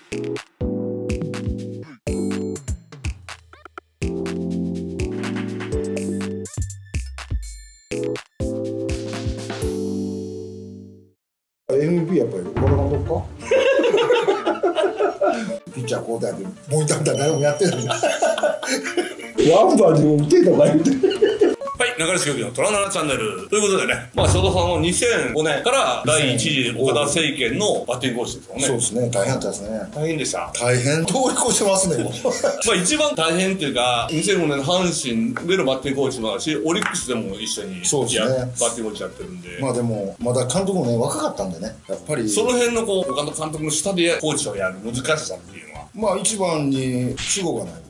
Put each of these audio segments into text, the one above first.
MVP やっぱり岡田監督かピッチャー交代でモニターみたいな誰もやってないなワンバンに打てとか言ってはい、中西競技の虎7チャンネルということでね、まあ正田さんは2005年から第一次岡田政権のバッティングコーチですよね。 そうですね、大変だったですね。 大変でした。 大変通り越してますねもうまあ一番大変っていうか、2005年の阪神でのバッティングコーチもあるし、オリックスでも一緒にそうですね、 バッティングコーチやってるんで、 まあでもまだ監督もね若かったんでね、やっぱりその辺のこう岡田監督の下でコーチをやる難しさっていうのは、 まあ一番に主語がない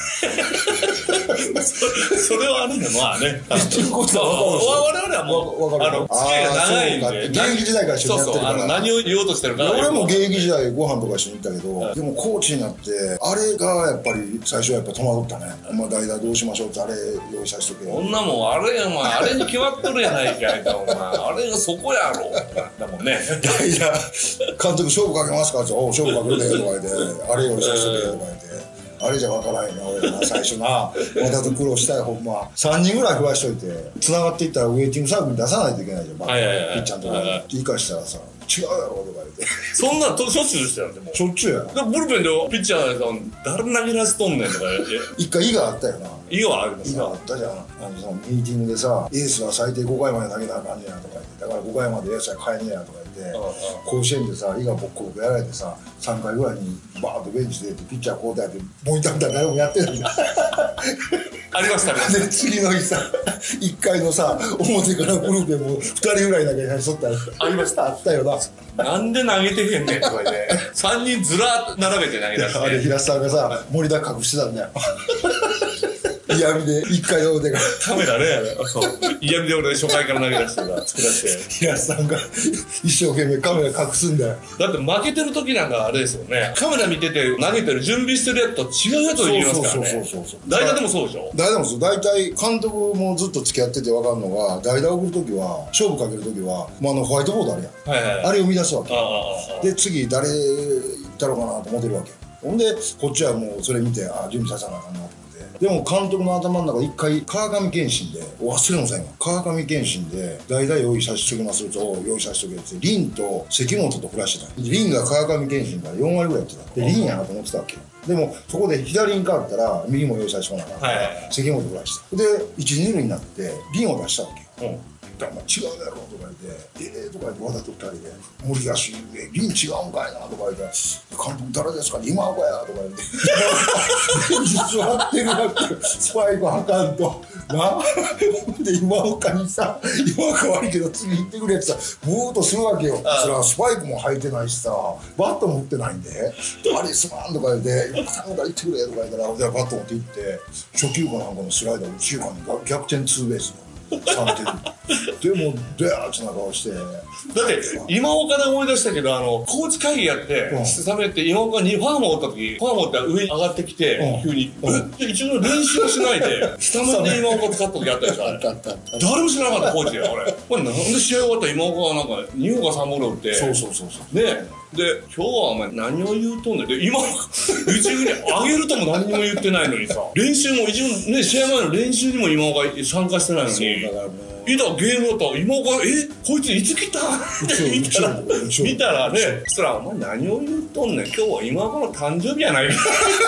それはあるね、まあね。 ピッチングコーチは我々はもう付き合いが長いんで、現役時代から一緒にやってるから。 何を言おうとしてるか。 俺も現役時代ご飯とか一緒に行ったけど、でもコーチになってあれがやっぱり最初はやっぱ戸惑ったね。お前代打どうしましょうって、あれ用意させとけよ。 こんなもんあれや、お前あれに決まってるやないかいか、お前あれがそこやろだもんね。 代打監督勝負かけますかって、おう勝負かけるでとか言って、あれ用意させとけよとか言って。あれじゃ分からへんね俺ら最初なわざと苦労したいほんま3人ぐらい食わしといてつながっていったらウェイティングサークルに出さないといけないじゃん、ピッチャーとか生かしたらさ違うやろとか言ってそんなんしょっちゅうでしたよ。でもしょっちゅうやでブルペンでピッチャーさん誰投げらせとんねんとか言って一回胃があったよな。 胃はあります胃があったじゃん。ミーティングでさエースは最低5回まで投げなあかんねやとか言ってだから5回までエースは変えねやとか言って甲子園でさ胃がボッコボコやられてさ3回ぐらいにバーッとベンチでピッチャー交代でモニターみたいな誰もやってないんだありましたね。 で次の日さ1回のさ表からブルーペンも2人ぐらいだけにしとったらありました。 あったよな。 なんで投げてへんねんとか言って3人ずら並べて投げ出してあれ平瀬さんがさモニター隠してたんだよ嫌味で1回の表からカメラね、嫌味で俺初回から投げ出してた、作らせて平瀬さんが一生懸命カメラ隠すんだよ。 だって負けてる時なんかあれですよね、カメラ見てて投げてる準備してるやつと違うやつを言いますからね。代打でもそうでしょ。 代打もそう。大体監督もずっと付き合ってて分かるのが代打送る時は勝負かける時は、ホワイトボードあるやん、あれを見出すわけで次誰行ったのかなと思ってるわけ。ほんでこっちはもうそれ見て準備させなあかんなと思って。でも監督の頭の中で一回川上健信で忘れませんよ。川上健信で代打用意させておきますと用意させておけって凛と関本と振らしてた。凛が川上健信から4割ぐらいやってた。で凛やなと思ってたわけよ。でもそこで左に変わったら右も用意させてもらうから関本振らしてで1、2塁になって凛を出したわけよ。違うやろとか言ってとか言ってわざと2人で森がし凛違うんかいなとか言って監督誰ですか今岡やとか言って座ってるわけよ。スパイクはかんとなで今岡にさ今岡悪いけど次行ってくれってさブーっとするわけよ。それはスパイクも履いてないしさバットも持ってないんであれすまんとか言って今岡さんから行ってくれとか言ったらじゃあバット持って行って初球かなんかのスライダー内側に逆転ツーベースの3点でもドヤーッとな顔してだって今岡で思い出したけどコーチ会議やってスタメンって今岡にファームを打った時ファームを打ったら上に上がってきて急にで一応練習しないでスタメンで今岡使った時あったでしょ。誰も知らなかったコーチが俺これなんで試合終わったら今岡はなんか2本か3本打ってで今日はお前何を言うとんねんで今一軍に上げるとも何にも言ってないのにさ練習も一応ね試合前の練習にも今岡参加してないのにいざゲームだったら今岡こいついつ来たって見たらねそしたらお前何を言うとんねん今日は今岡の誕生日やないか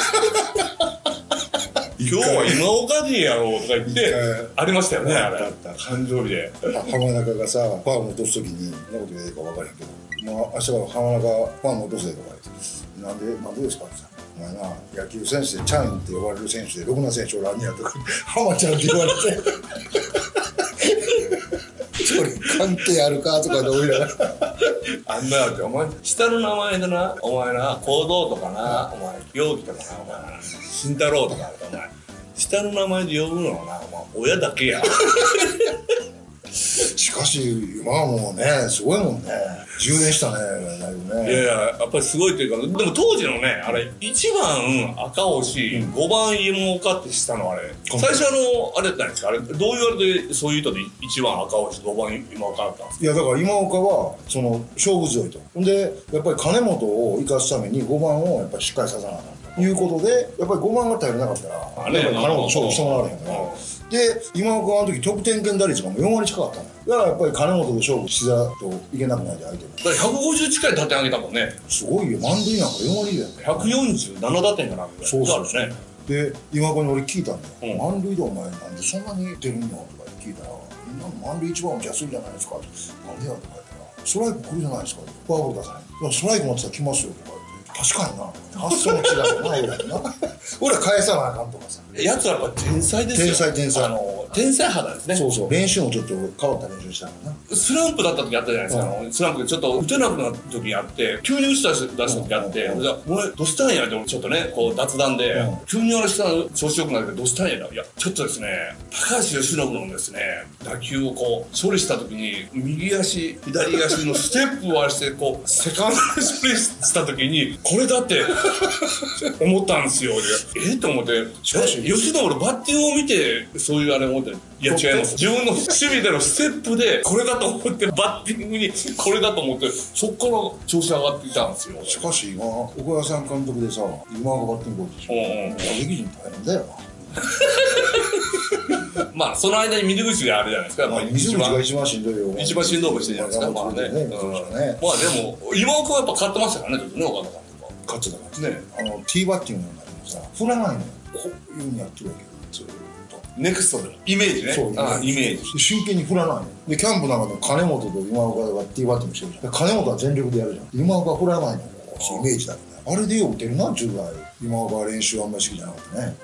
今日は今岡でやろうとか言ってありましたよねあれ誕生日で浜中がさファーム落とす時に何こと言うか分からへんけど明日から浜中ファーム落とせとか言ってなんでですかってさお前な野球選手でチャンって呼ばれる選手でろくな選手おらんねやとか浜ちゃんって言われてそれ関係あるかとかでおいらあんなわけお前下の名前でなお前な行動とかなお前容疑とかなお前慎太郎とかお前下の名前で呼ぶのはなお前親だけや。 しかし今はもうねすごいもんね。10年したねだいぶね。 いやいややっぱりすごいというか、でも当時のねあれ1番赤星、5番芋岡ってしたのあれ最初あれだったんですか。あれどう言われてそういう人で1番赤星5番芋岡だったんですか。 いやだから今岡はその勝負強いと。でやっぱり金本を生かすために5番をやっぱりしっかりさせなあかんということで、やっぱり5番が頼れなかったらやっぱり金本勝負してもらわれへんから。で今岡はあの時得点圏打率がもう4割近かったの。だからやっぱり金本で勝負しだといけなくないで相手も。 だから150近い打点上げたもんね。 すごいよ。満塁なんか4割だよね。 147打点かな。 そうそうですね。 で今岡に俺聞いたんだよ。満塁でお前なんでそんなに出るんのとか聞いたら、みんな満塁一番打ちやすいじゃないですか。なんでやとか言ったら、ストライク来るじゃないですか。フォアボール出さない。いやストライク持ってたら来ますよとか言って、確かにな。発想の違いじゃないぐらいな。俺は返さなあかんとかさ。 やつはやっぱ天才ですよ。 天才。 天才肌ですね。 そうそう。練習もちょっと変わった練習したからな。 スランプだった時あったじゃないですか。スランプでちょっと打てなくなった時あって、急に打ち出した時あって、じゃあ俺どうしたんやってちょっとね、こう脱弾で、急にあれしたら調子よくなるけどどうしたんや。いや、ちょっとですね、高橋由伸のですね、打球をこう処理した時に、右足、左足のステップをあれして、こう、セカンドで処理した時に、これだって思ったんですよ。と思って、しかし、吉野俺バッティングを見て、そういうあれ思って、いや違います。自分の守備でのステップで、これだと思って、バッティングにこれだと思って、そっから調子上がってきたんですよ。 しかし今、岡田さん監督でさ、今がバッティングコーチでしょ。打撃陣大変だよな。 まあその間に水口があるじゃないですか。 水口が一番しんどいよ。 一番しんどいことしてるじゃないですか。まあね。まあでも今岡はやっぱ勝ってましたからね、ちょっとね、岡田さんとか。 勝ってたからね。ティーバッティングなんだけどさ、振らないの。こういうふうにやってるわけよ。ずっと。 ネクストでのイメージね。そう、イメージ。 真剣に振らないの。で、キャンプなんかでも金本と今岡がティーバッティングしてるじゃん。金本は全力でやるじゃん。今岡は振らないの。イメージだけどね。あれでよく出るな、10代。今岡は練習あんまり好きじゃなくてね。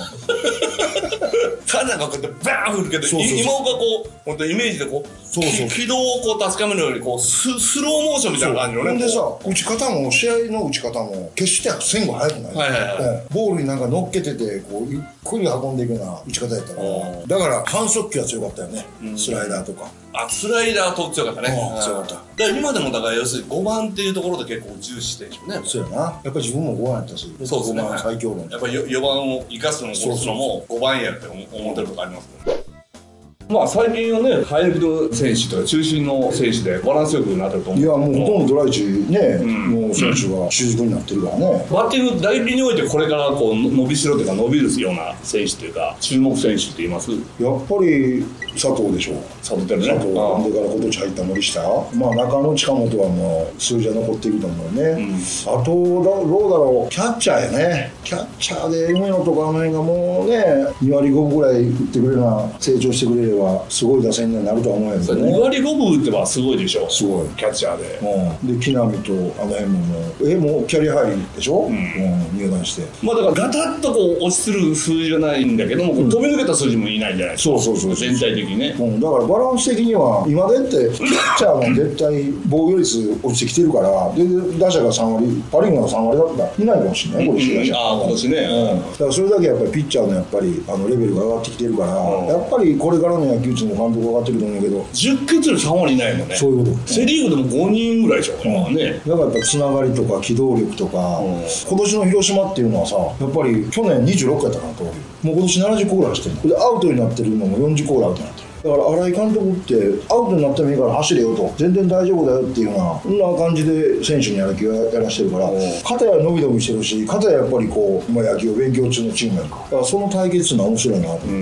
彼なんかこうやってバーン振るけど、今岡こう本当イメージでこう軌道をこう確かめるようにこうスローモーションみたいな感じのね。 ほんでさ、打ち方も試合の打ち方も決してスイング速くない。ボールになんか乗っけててこうゆっくり運んでいくような打ち方やったから、だから反則球は強かったよね。スライダーとか。 あ、スライダーと強かったね。 強かった。 だから今でもだから要するに5番っていうところで結構重視してるんでしょうね。 そうやな。やっぱり自分も5番やったし。 そうですね。 5番最強論。 やっぱり4番を生かすのも殺すのも5番やって思ってるとこありますもんね。まあ最近はね、ハイブリッド選手とか中心の選手でバランスよくなってると思う。 いやもうほとんどドライチね、もう選手が主軸になってるからね。 バッティング代理においてこれからこう伸びしろというか伸びるような選手というか注目選手って言います？ やっぱり佐藤でしょう。 佐藤輝ね。 佐藤がでから今年入った森下、まあ中野近本はもう数字は残っていくと思うね。あとどうだろう、キャッチャーやね。キャッチャーで梅野とかあの辺がもうね2割5分ぐらい打ってくれるな、成長してくれればすごい打線になるとは思うんやけどね。 2割5分打ってはすごいでしょ。 すごいキャッチャーで。 で木浪とあの辺ももうキャリア入りでしょ。入団して。 まあだからガタッとこう落ちする数字じゃないんだけども、飛び抜けた数字もいないんじゃないですか。そう全体的にね。 だからバランス的には今でってキャッチャーも絶対防御率落ちてきてるから、で打者が3割、パ・リーグが3割だったらいないかもしれない、これ試合。 今年ね。 だからそれだけやっぱりピッチャーのやっぱりレベルが上がってきてるから、やっぱりこれからの野球っていうの監督が上がってると思うけど、 10決で3割いないもんね。 そういうこと。 セ・リーグでも5人ぐらいでしょ、今はね。 だからやっぱつながりとか機動力とか、今年の広島っていうのはさ、やっぱり去年26個やったかなと、もう今年70個ぐらいしてるので、アウトになってるのも40個ぐらいアウトになってる。だから新井監督ってアウトになってもいいから走れよと、全然大丈夫だよっていうようなそんな感じで選手にやる気をやらしてるから、片や伸び伸びしてるし、片ややっぱりこう野球を勉強中のチームやるから、だからその対決っていうのは面白いなと思って。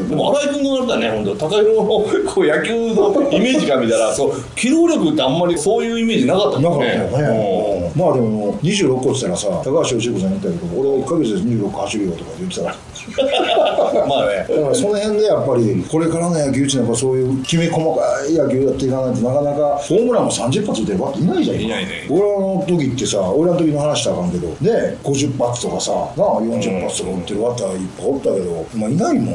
でも新井君が言われたらね、本当高弘のこう野球のイメージから見たらそう機動力ってあんまりそういうイメージなかったんですね。 なかったよね。まあでも26個って言ったらさ、高橋由伸さん言ったけど、俺は1ヶ月で26個走るよとか言ってたらまあね、 だからその辺でやっぱりこれからの野球っていうのはやっぱそういうきめ細かい野球やっていかないとなかなかホームランも30発打てるわけいないじゃん。 いないね。 俺らの時ってさ、俺らの時の話したらあかんけどね、50発とかさなあ40発とか打ってるバッターいっぱいおったけど、まあいないもん。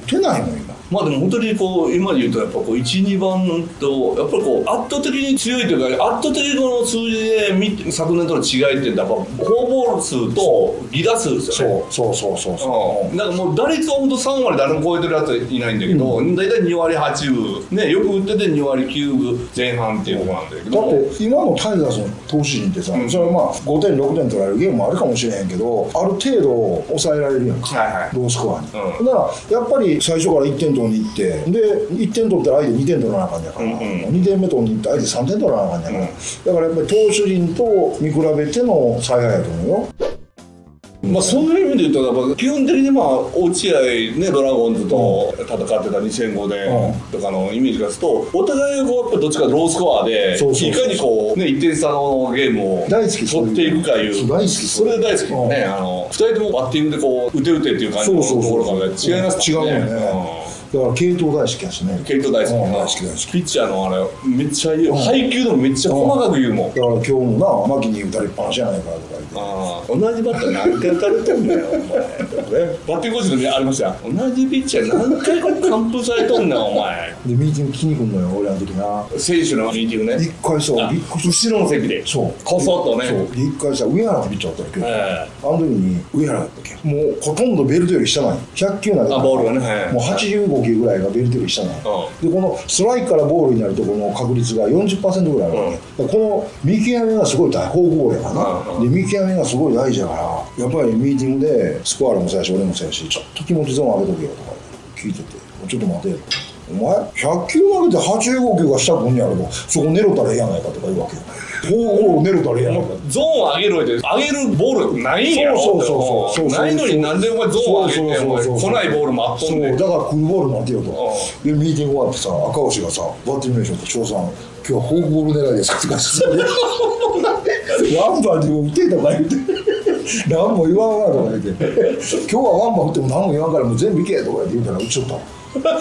ってないもん今。 まあでも本当にこう今で言うとやっぱこう1、2番とやっぱりこう圧倒的に強いというか圧倒的にこの数字で昨年との違いってやっぱフォアボール数と犠打数ですよね。そうなんかもう打率は本当3割誰も超えてるやつはいないんだけど、大体2割8分ね、よく打ってて2割9分前半っていうところなんだけど、 だって今のタイガースの投手陣ってさ、それはまあ5点6点取られるゲームもあるかもしれへんけど、ある程度抑えられるやんか、ロースコアに。だからやっぱり最初から1点取りに行って、で1点取ったら相手2点取らなあかんやから、2点目取りに行って相手3点取らなあかんやから、だからやっぱり投手陣と見比べての采配やと思うよ。 まあそういう意味で言うとやっぱ基本的にまあ落合ねドラゴンズと戦ってた2005年とかのイメージがすると、お互いがこうやっぱどっちかロースコアでいかにこうね1点差のゲームを取っていくかいう、 大好きそれ大好きね。2人ともバッティングでこう打てっていう感じのところが違いますからね。 違うもんね。だから系統大好きやしね。 系統大好き。ピッチャーのあれめっちゃいいよ。配球でもめっちゃ細かく言うもん。 だから今日もな、牧に打たれっぱなしやないかとか言って。 同じバッター何回打たれてんだよお前。バッティングコーチでありましたよ。同じピッチャー何回完封されとんねんお前。 でミーティング聞きに来んのよ俺の時な。 選手のミーティングね。 一回さ、 後ろの席で。そう。こそっとね。 で一回さ、上原ってピッチャーだったっけ。あの時に上原だったっけ。もうほとんどベルトより下ない。100球投げた。 ボールがね。 もう85球ぐらいがベルトより下ない。でこのストライクからボールになるとこの確率が 40% ぐらいあるわけ。この見極めがすごい大事。フォークボールやからな。で見極めがすごい大事だから、やっぱりミーティングでスコアラもそうやし俺もそうやし、ちょっと気持ちゾーン上げとけよとか聞いてて、ちょっと待てよ。お前100球投げて85球が下くんやろと、そこ寝ろたらええやないかとか言うわけよ。フォークボール寝ろたらええやないか。 ゾーンを上げろって上げるボールないんやろ。そうないのになんでお前ゾーンを上げて来ないボール待っとんねん。 だから来るボール待てよと。でミーティング終わってさ、赤星がさバッティング練習と翔さん今日はフォークボール狙いですかとかさ、ワンバンで打てとか言って何も言わんわとか言って今日はワンバン打っても何も言わんからもう全部いけとか言って言うから打ちちゃった。 いや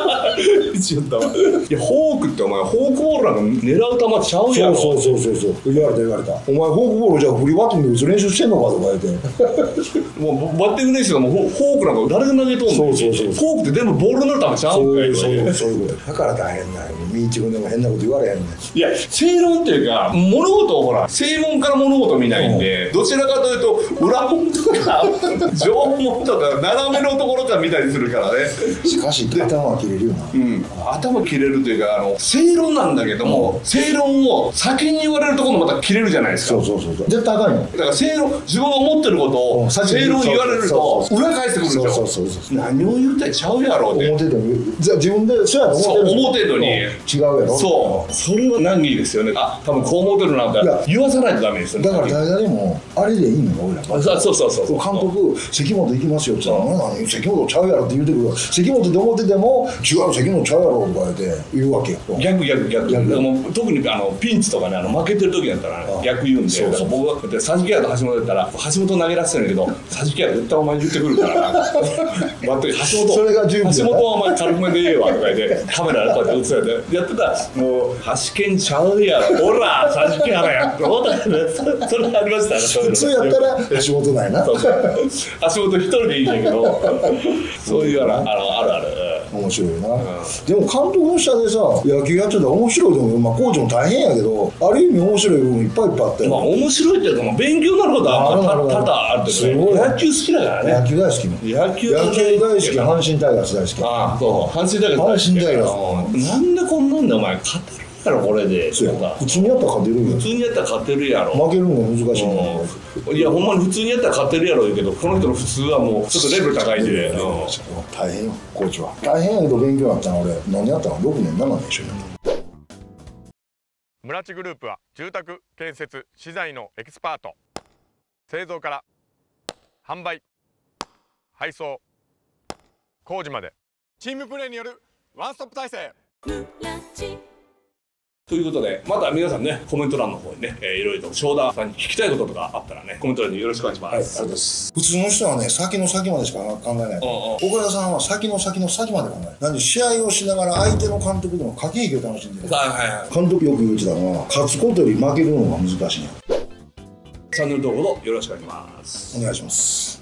フォークってお前フォークボールなんか狙う球ちゃうやろ。 そう言われた。お前フォークボールじゃあフリーバッティングで打つ練習してんのかとか言ってもうバッティング練習がもうフォークなんか誰が投げとんの。フォークって全部ボールになるためちゃうんかい。 そういうことだから大変だよ。ミーティングでも変なこと言われへんねん。 いや正論っていうか物事をほら正門から物事を見ないんで、どちらかというと裏門とか上門とか斜めのところから見たりするからね。 しかし頭は切れるよな。 頭切れるというか正論なんだけども、正論を先に言われるところもまた切れるじゃないですか。そう絶対あかんよ。 だから正論、自分が思ってることを正論言われると裏返してくるんですよ。何を言うてちゃうやろって思ってても自分でそうやと思ってるのに違うやろ。 それは難儀ですよね。多分こう思ってるなんて言わさないとダメですよね。 だから誰でもあれでいいのよ俺ら。 そう監督関本行きますよって言ったら何関本ちゃうやろって言うてくる。関本って思ってても違う関本ちゃうやろとか言うわけよ。 逆特にピンチとかね負けてる時だったら逆言うんで、僕は佐々木やと橋本だったら橋本投げ出してるけど佐々木や絶対お前言ってくるからなそれが準備橋本はお前軽めでええわとか言ってカメラでこうやって映されてやってたらもう橋健ちゃうやろほら佐々木やろやそれありましたね。 普通やったら橋本ないな。 橋本一人でいいんだけどそういうある面白いな。でも監督の下でさ野球やってたら面白いと思う。まあコーチも大変やけどある意味面白い部分いっぱいあったよ。 まあ面白いっていうか勉強になることは多々あるけどね。野球好きだからね。 野球大好き。 野球大好き。阪神タイガース大好き。 ああそう阪神タイガースなんでこんなんでお前勝てるやろこれで。 普通にやったら勝てるよ。 普通にやったら勝てるやろ。 負けるのが難しいの。いやほんまに普通にやったら勝てるやろうけどこの人の普通はもうちょっとレベル高いんで大変よコーチは。大変やけど勉強になったの俺何年やったの6年7年一緒にやった。 村地グループは住宅建設資材のエキスパート。製造から販売配送工事までチームプレーによるワンストップ体制。 ということでまた皆さんねコメント欄の方にねいろいろと正田さんに聞きたいこととかあったらねコメント欄によろしくお願いします。 はい、ありがとうございます。普通の人はね先の先までしか考えない。岡田さんは先の先の先まで考える。なんで試合をしながら相手の監督との駆け引きを楽しんでる。監督よく言ってたのは勝つことより負けるのが難しい。 チャンネル登録よろしくお願いします。 お願いします。